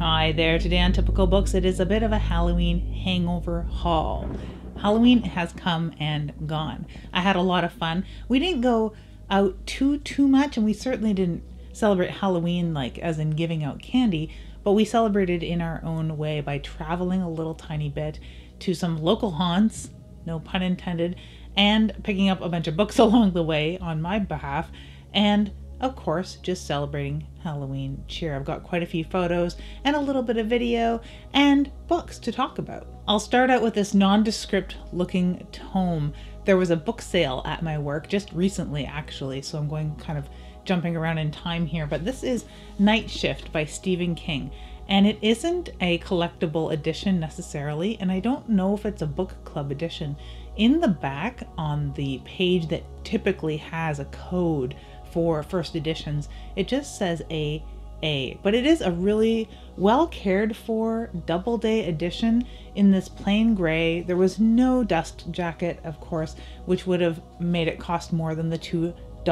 Hi there, today on Typical Books it is a bit of a Halloween hangover haul. Halloween has come and gone. I had a lot of fun. We didn't go out too much, and we certainly didn't celebrate Halloween like as in giving out candy, but we celebrated in our own way by traveling a little tiny bit to some local haunts, no pun intended, and picking up a bunch of books along the way on my behalf, and of course, just celebrating Halloween cheer. I've got quite a few photos and a little bit of video and books to talk about. I'll start out with this nondescript looking tome. There was a book sale at my work just recently actually, so I'm going kind of jumping around in time here, but this is Night Shift by Stephen King. And it isn't a collectible edition necessarily, and I don't know if it's a book club edition. In the back on the page that typically has a code for first editions, it just says AA, but it is a really well cared for Doubleday edition in this plain gray. There was no dust jacket, of course, which would have made it cost more than the $2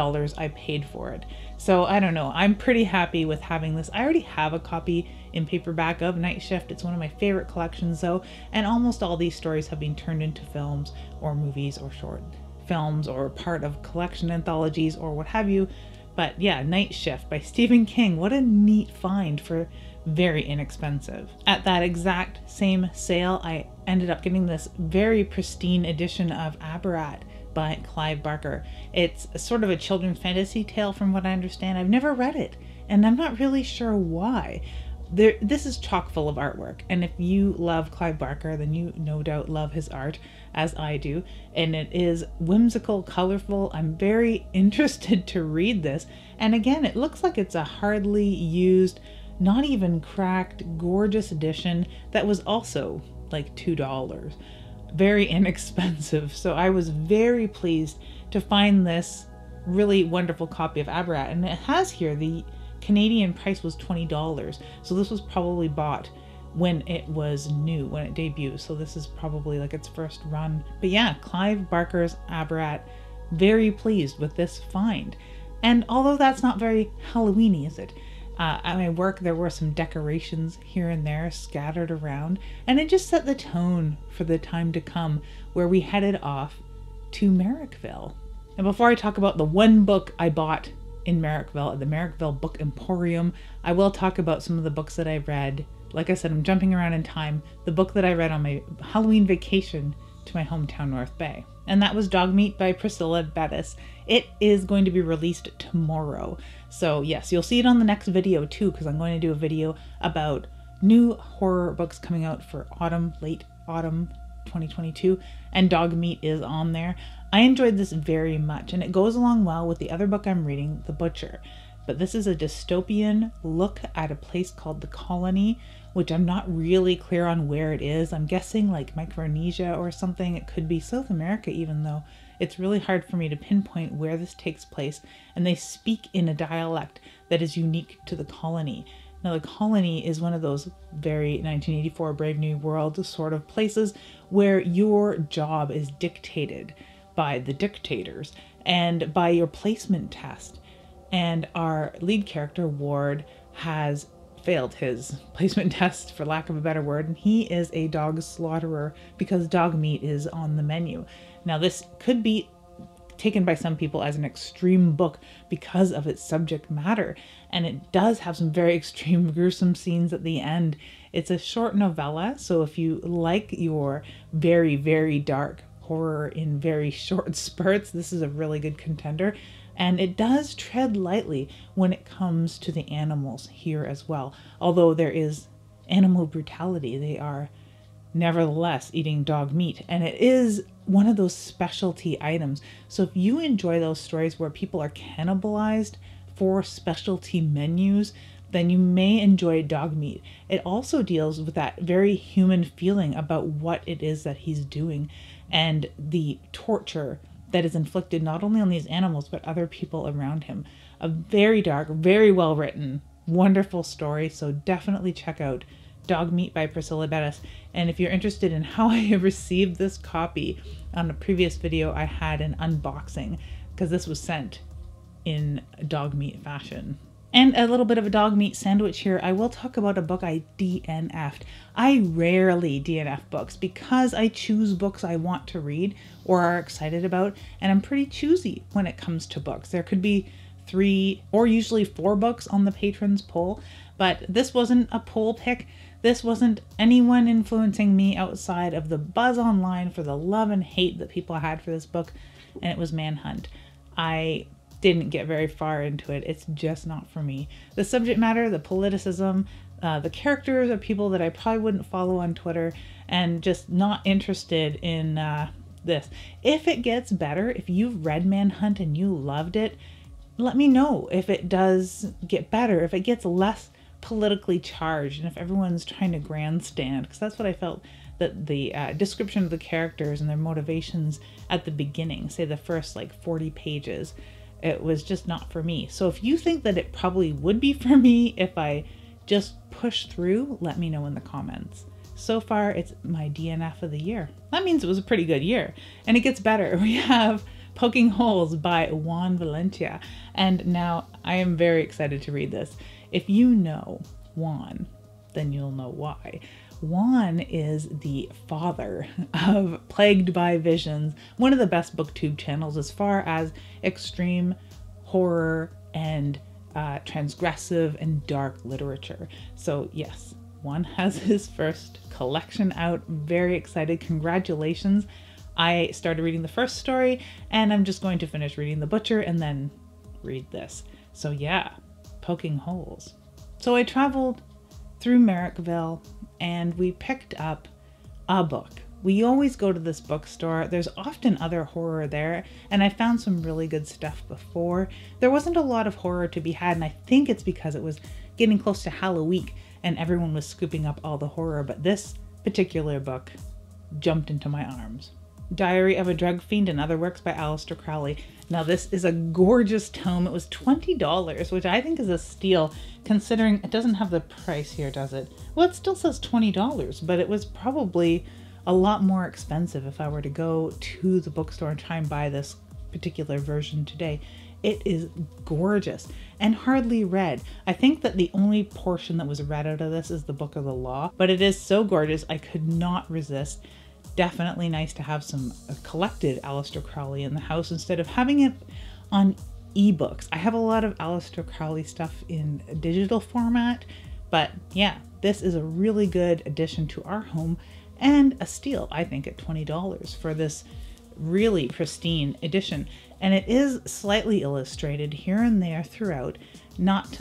I paid for it. So I don't know, I'm pretty happy with having this. I already have a copy in paperback of Night Shift. It's one of my favorite collections though, and almost all these stories have been turned into films or movies or short films or part of collection anthologies or what have you. But yeah, Night Shift by Stephen King, what a neat find for very inexpensive. At that exact same sale, I ended up getting this very pristine edition of Aberrat by Clive Barker. It's sort of a children's fantasy tale from what I understand. I've never read it, and I'm not really sure why. This is chock full of artwork, and if you love Clive Barker, then you no doubt love his art, as I do, and it is whimsical, colorful. I'm very interested to read this, and again, it looks like it's a hardly used, not even cracked, gorgeous edition that was also like $2. Very inexpensive, so I was very pleased to find this really wonderful copy of Aberrat, and it has here the Canadian price was $20, so this was probably bought when it was new, when it debuted, so this is probably like its first run. But yeah, Clive Barker's Aberrat, very pleased with this find. And although that's not very Halloween-y, is it? At my work there were some decorations here and there scattered around, and it just set the tone for the time to come, where we headed off to Merrickville. And before I talk about the one book I bought in Merrickville, at the Merrickville Book Emporium, I will talk about some of the books that I read. Like I said, I'm jumping around in time. The book that I read on my Halloween vacation to my hometown North Bay, and that was Dog Meat by Priscilla Bettis. It is going to be released tomorrow, so yes, you'll see it on the next video too, because I'm going to do a video about new horror books coming out for late autumn 2022, and Dog Meat is on there. I enjoyed this very much, and it goes along well with the other book I'm reading, The Butcher. But this is a dystopian look at a place called the Colony, which I'm not really clear on where it is. I'm guessing like Micronesia or something. It could be South America, even though it's really hard for me to pinpoint where this takes place. And they speak in a dialect that is unique to the Colony. Now, the Colony is one of those very 1984 Brave New World sort of places where your job is dictated by the dictators and by your placement test. And our lead character, Ward, has failed his placement test, for lack of a better word, and he is a dog slaughterer because dog meat is on the menu. Now, this could be taken by some people as an extreme book because of its subject matter, and it does have some very extreme gruesome scenes at the end. It's a short novella, so if you like your very, very dark horror in very short spurts, this is a really good contender. And it does tread lightly when it comes to the animals here as well. Although there is animal brutality, they are nevertheless eating dog meat. And it is one of those specialty items. So if you enjoy those stories where people are cannibalized for specialty menus, then you may enjoy Dog Meat. It also deals with that very human feeling about what it is that he's doing and the torture that is inflicted not only on these animals but other people around him. A very dark, very well written, wonderful story, so definitely check out Dog Meat by Priscilla Bettis. And if you're interested in how I received this copy, on a previous video I had an unboxing because this was sent in dog meat fashion. And a little bit of a dog meat sandwich here. I will talk about a book I DNF'd. I rarely DNF books because I choose books I want to read or are excited about, and I'm pretty choosy when it comes to books. There could be 3 or usually 4 books on the patrons poll, but this wasn't a poll pick. This wasn't anyone influencing me outside of the buzz online for the love and hate that people had for this book, and it was Manhunt. I didn't get very far into it. It's just not for me. The subject matter, the politicism, the characters are people that I probably wouldn't follow on Twitter, and just not interested in this. If it gets better, if you've read Manhunt and you loved it, let me know if it does get better, if it gets less politically charged, and if everyone's trying to grandstand, because that's what I felt that the description of the characters and their motivations at the beginning, say the first like 40 pages, it was just not for me. So if you think that it probably would be for me if I just push through, let me know in the comments. So far, it's my DNF of the year. That means it was a pretty good year. And it gets better. We have Poking Holes by Juan Valencia. And now I am very excited to read this. If you know Juan, then you'll know why. Juan is the father of Plagued by Visions, one of the best BookTube channels as far as extreme horror and transgressive and dark literature. So yes, Juan has his first collection out. Very excited. Congratulations. I started reading the first story and I'm just going to finish reading The Butcher and then read this. So yeah, Poking Holes. So I traveled through Merrickville and we picked up a book. We always go to this bookstore. There's often other horror there, and I found some really good stuff before. There wasn't a lot of horror to be had, and I think it's because it was getting close to Halloween and everyone was scooping up all the horror, but this particular book jumped into my arms. Diary of a Drug Fiend and Other Works by Aleister Crowley. Now this is a gorgeous tome. It was $20, which I think is a steal considering it doesn't have the price here, does it? Well, it still says $20, but it was probably a lot more expensive if I were to go to the bookstore and try and buy this particular version today. It is gorgeous and hardly read. I think that the only portion that was read out of this is the Book of the Law, but it is so gorgeous I could not resist. Definitely nice to have some collected Aleister Crowley in the house instead of having it on ebooks. I have a lot of Aleister Crowley stuff in a digital format, but yeah, this is a really good addition to our home and a steal, I think, at $20 for this really pristine edition. And it is slightly illustrated here and there throughout, not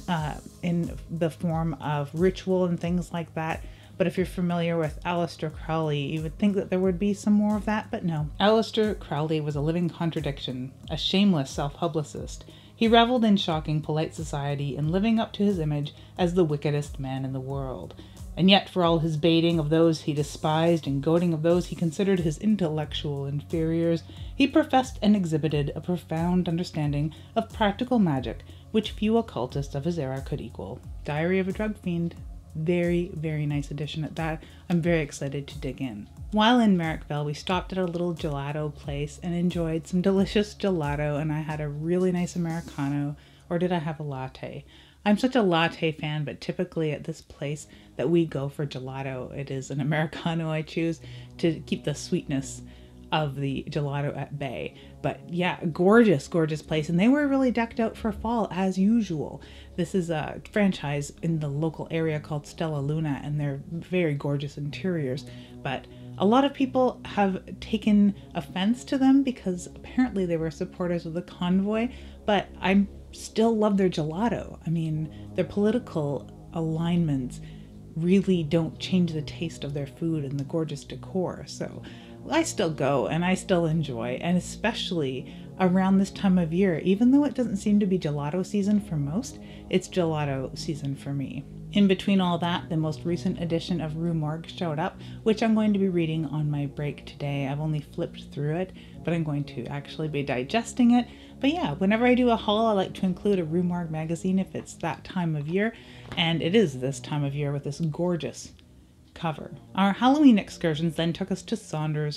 in the form of ritual and things like that. But if you're familiar with Aleister Crowley, you would think that there would be some more of that, but no. Aleister Crowley was a living contradiction, a shameless self-publicist. He reveled in shocking polite society and living up to his image as the wickedest man in the world. And yet, for all his baiting of those he despised and goading of those he considered his intellectual inferiors, he professed and exhibited a profound understanding of practical magic, which few occultists of his era could equal. Diary of a Drug Fiend. Very, very nice addition at that. I'm very excited to dig in. While in Merrickville, we stopped at a little gelato place and enjoyed some delicious gelato, and I had a really nice Americano, or did I have a latte? I'm such a latte fan, but typically at this place that we go for gelato, it is an Americano I choose to keep the sweetness of the gelato at bay. But yeah, gorgeous, gorgeous place. And they were really decked out for fall as usual. This is a franchise in the local area called Stella Luna, and they're very gorgeous interiors. But a lot of people have taken offense to them because apparently they were supporters of the convoy, but I still love their gelato. I mean, their political alignments really don't change the taste of their food and the gorgeous decor. So I still go and I still enjoy, and especially around this time of year, even though it doesn't seem to be gelato season for most, it's gelato season for me. In between all that, the most recent edition of Rue Morgue showed up, which I'm going to be reading on my break today. I've only flipped through it, but I'm going to actually be digesting it. But yeah, whenever I do a haul, I like to include a Rue Morgue magazine if it's that time of year, and it is this time of year with this gorgeous cover. Our Halloween excursions then took us to Saunders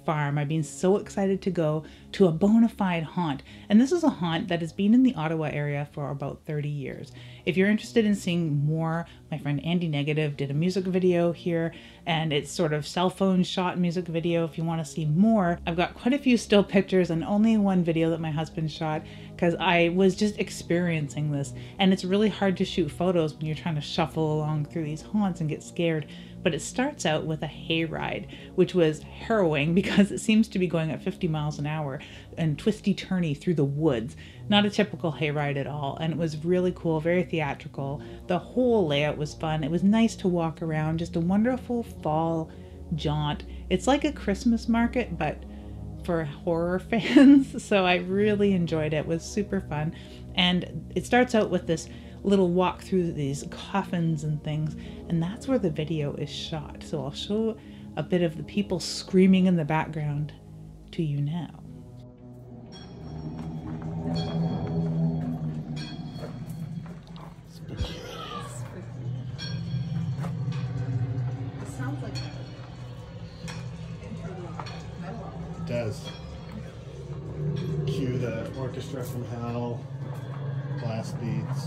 Farm. I've been so excited to go to a bona fide haunt. And this is a haunt that has been in the Ottawa area for about 30 years. If you're interested in seeing more, my friend Andy Negative did a music video here, and it's sort of cell phone shot music video. If you want to see more, I've got quite a few still pictures and only one video that my husband shot because I was just experiencing this. And it's really hard to shoot photos when you're trying to shuffle along through these haunts and get scared. But it starts out with a hayride, which was harrowing because it seems to be going at 50 miles an hour and twisty-turny through the woods. Not a typical hayride at all. And it was really cool, very theatrical. The whole layout was fun. It was nice to walk around, just a wonderful fall jaunt. It's like a Christmas market, but for horror fans. So I really enjoyed it. It was super fun. And it starts out with this little walk through these coffins and things, and that's where the video is shot. So I'll show a bit of the people screaming in the background to you now. Sounds like It does. Cue the orchestra from hell, blast beats.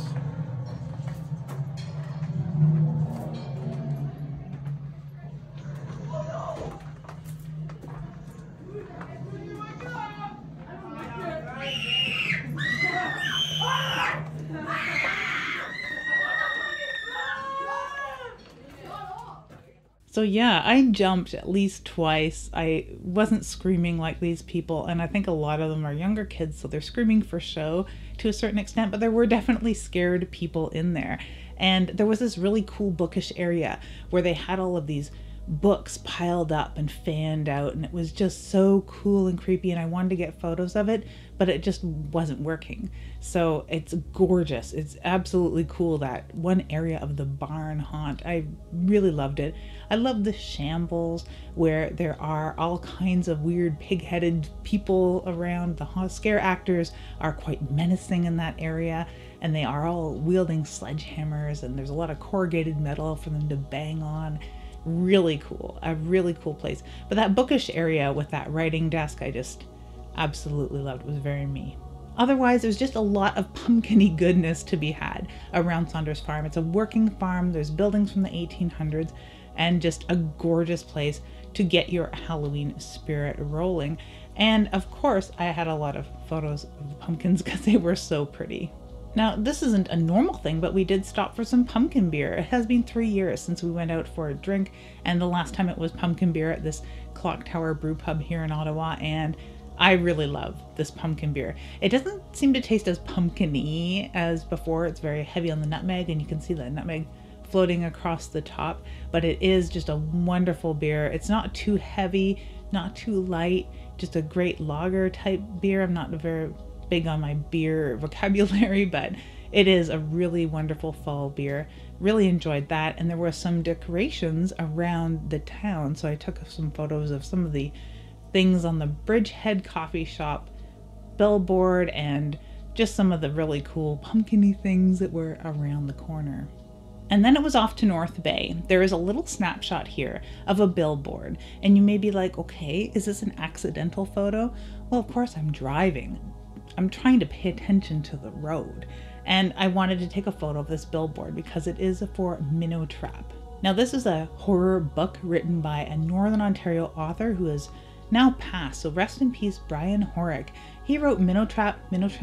So yeah, I jumped at least twice. I wasn't screaming like these people, and I think a lot of them are younger kids, so they're screaming for show to a certain extent, but there were definitely scared people in there. And there was this really cool bookish area where they had all of these books piled up and fanned out, and it was just so cool and creepy, and I wanted to get photos of it, but it just wasn't working. So it's gorgeous. It's absolutely cool, that one area of the barn haunt. I really loved it. I love the shambles where there are all kinds of weird pig-headed people around. The scare actors are quite menacing in that area, and they are all wielding sledgehammers, and there's a lot of corrugated metal for them to bang on. Really cool, a really cool place. But that bookish area with that writing desk, I just absolutely loved. It was very me. Otherwise, there's just a lot of pumpkin-y goodness to be had around Saunders Farm. It's a working farm. There's buildings from the 1800s and just a gorgeous place to get your Halloween spirit rolling. And of course, I had a lot of photos of the pumpkins because they were so pretty. Now, this isn't a normal thing, but we did stop for some pumpkin beer. It has been 3 years since we went out for a drink, and the last time it was pumpkin beer at this Clock Tower Brew Pub here in Ottawa, and I really love this pumpkin beer. It doesn't seem to taste as pumpkin-y as before. It's very heavy on the nutmeg, and you can see the nutmeg floating across the top, but it is just a wonderful beer. It's not too heavy, not too light, just a great lager type beer. I'm not very big on my beer vocabulary, but it is a really wonderful fall beer. Really enjoyed that. And there were some decorations around the town, so I took some photos of some of the things on the Bridgehead coffee shop billboard and just some of the really cool pumpkin-y things that were around the corner. And then it was off to North Bay. There is a little snapshot here of a billboard, and you may be like, okay, is this an accidental photo? Well, of course I'm driving. I'm trying to pay attention to the road, and I wanted to take a photo of this billboard because it is for Minnow Trap. Now, this is a horror book written by a Northern Ontario author who is now passed, so rest in peace, Brian Horick. He wrote Minnow Trap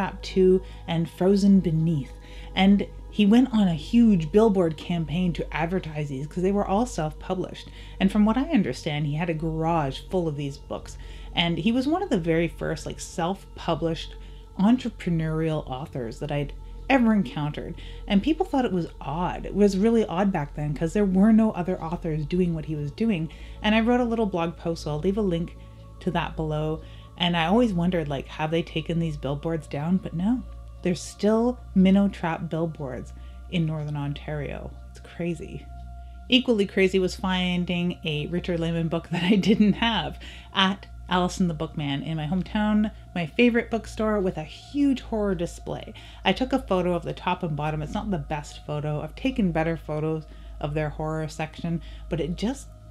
2, and Frozen Beneath, and he went on a huge billboard campaign to advertise these because they were all self-published. And from what I understand, he had a garage full of these books, and he was one of the very first self-published entrepreneurial authors that I'd ever encountered. And people thought it was odd. It was really odd back then because there were no other authors doing what he was doing. And I wrote a little blog post, so I'll leave a link to that below. And I always wondered, have they taken these billboards down? But no, there's still Minnow Trap billboards in Northern Ontario. It's crazy. Equally crazy was finding a Richard Laymon book that I didn't have at Alison the Bookman in my hometown, my favorite bookstore, with a huge horror display. I took a photo of the top and bottom. It's not the best photo. I've taken better photos of their horror section, but it just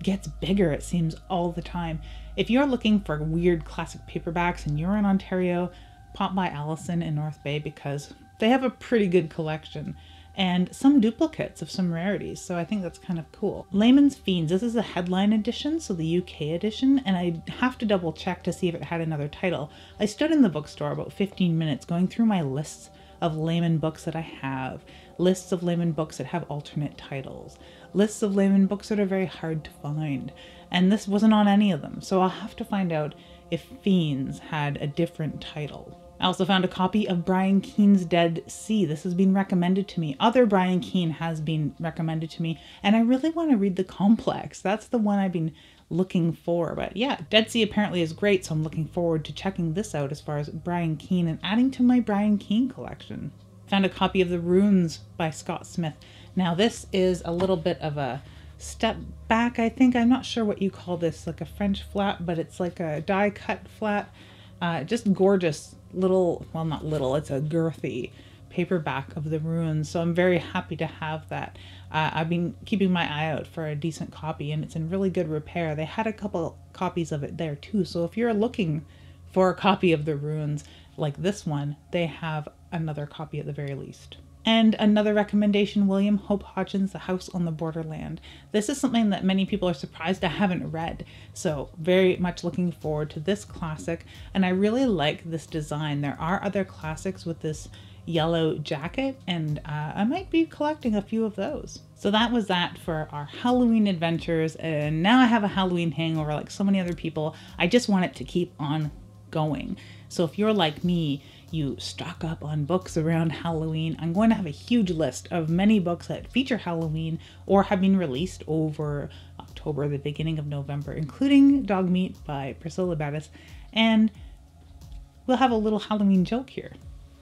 gets bigger, it seems, all the time. If you're looking for weird classic paperbacks and you're in Ontario, pop by Allison in North Bay because they have a pretty good collection and some duplicates of some rarities, so I think that's kind of cool. Laymon's Fiends, this is a headline edition, so the UK edition, and I have to double check to see if it had another title. I stood in the bookstore about 15 minutes going through my lists of Laymon books that I have, lists of Laymon books that have alternate titles, lists of Laymon books that are very hard to find, and this wasn't on any of them, so I'll have to find out if Fiends had a different title. I also found a copy of Brian Keene's Dead Sea. This has been recommended to me. Other Brian Keene has been recommended to me, and I really want to read The Complex. That's the one I've been looking for. But yeah, Dead Sea apparently is great, so I'm looking forward to checking this out as far as Brian Keene and adding to my Brian Keene collection. Found a copy of The Runes by Scott Smith. Now this is a little bit of a step back, I think. I'm not sure what you call this, like a French flat, but it's like a die cut flat. Just gorgeous little, well, not little, it's a girthy paperback of The Runes, so I'm very happy to have that. I've been keeping my eye out for a decent copy, and it's in really good repair. They had a couple copies of it there too, so if you're looking for a copy of The Runes like this one, they have another copy at the very least. And another recommendation, William Hope Hodgson's The House on the Borderland. This is something that many people are surprised I haven't read, so very much looking forward to this classic, and I really like this design. There are other classics with this yellow jacket, and I might be collecting a few of those. So that was that for our Halloween adventures, and now I have a Halloween hangover like so many other people. I just want it to keep on going. So if you're like me, you stock up on books around Halloween. I'm going to have a huge list of many books that feature Halloween or have been released over October, the beginning of November, including Dog Meat by Priscilla Bettis. And we'll have a little Halloween joke here.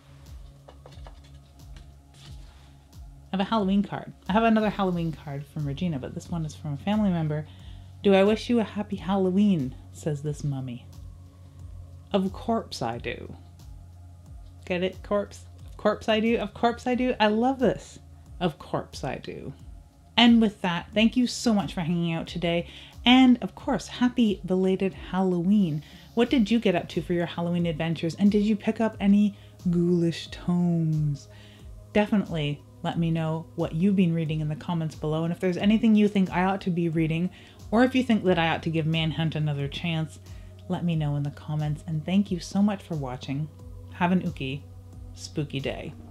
I have a Halloween card. I have another Halloween card from Regina, but this one is from a family member. Do I wish you a happy Halloween, says this mummy. Of course I do. Get it? Corpse? Of course I do. Of course I do. I love this. Of course I do. And with that, thank you so much for hanging out today. And of course, happy belated Halloween. What did you get up to for your Halloween adventures? And did you pick up any ghoulish tomes? Definitely let me know what you've been reading in the comments below. And if there's anything you think I ought to be reading, or if you think that I ought to give Manhunt another chance, let me know in the comments. And thank you so much for watching. Have an ooky, spooky day.